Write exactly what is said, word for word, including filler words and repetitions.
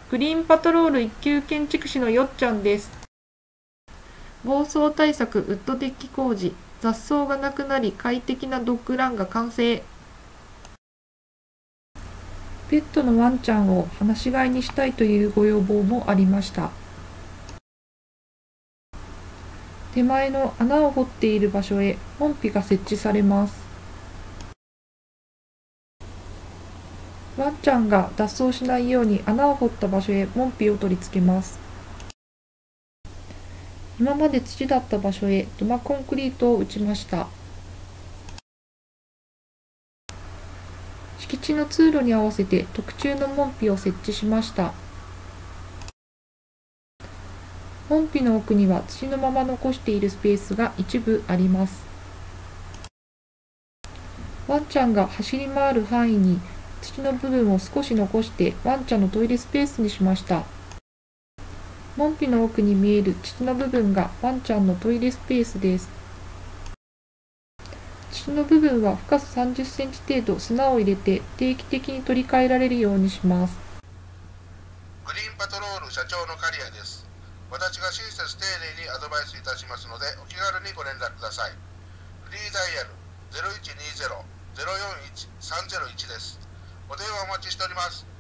グリーンパトロール一級建築士のよっちゃんです。暴走対策ウッドデッキ工事、雑草がなくなり快適なドッグランが完成。ペットのワンちゃんを放し飼いにしたいというご要望もありました。手前の穴を掘っている場所へ門扉が設置されます。ワンちゃんが脱走しないように穴を掘った場所へ門扉を取り付けます。今まで土だった場所へ土間コンクリートを打ちました。敷地の通路に合わせて特注の門扉を設置しました。門扉の奥には土のまま残しているスペースが一部あります。ワンちゃんが走り回る範囲に土の部分を少し残してワンちゃんのトイレスペースにしました。門扉の奥に見える土の部分がワンちゃんのトイレスペースです。土の部分は深ささんじゅっセンチ程度砂を入れて定期的に取り替えられるようにします。 グリーンパトロール社長の刈谷です。私が親切丁寧にアドバイスいたしますのでお気軽にご連絡ください。フリーダイヤル ゼロいちにゼロ ゼロよんいち さんゼロいち です。お電話お待ちしております。